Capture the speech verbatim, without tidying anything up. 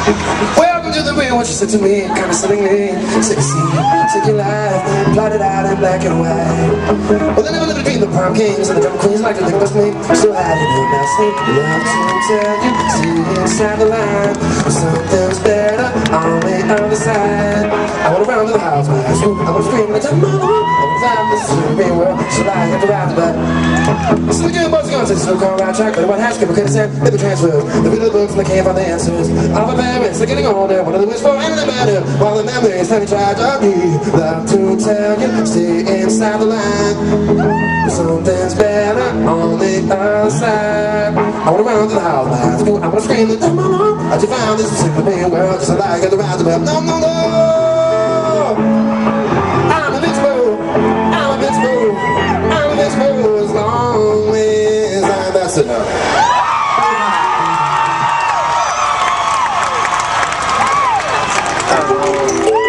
Welcome to the real, what you said to me, kind of suddenly. Sexy, take your life, plotted out in black and white. Well, they never lived between the prom kings and the drama queens like to think about me. Still hiding in my sleep, love to tell you, see inside the line. Something's better on the other side. I wanna run to the house, my house, I wanna scream and tell mama, I wanna find this is the real world, so I have to ride the butt. This is the good boys going to the so-called right track, but what has people could have said, they be transferred. They read the books and they can't find the answers. All the parents, they're getting older, what do they wish for, and they matter. While the memories, honey, tragedy. Love to tell you, stay inside the line. Something's better on the other side. I wanna run to the house, my house, I wanna scream and tell mama, I just found this is the real world, just like at the ride the bell. No, no, no! I'm invincible, I'm invincible, I'm invincible as long as I'm that's enough. Oh.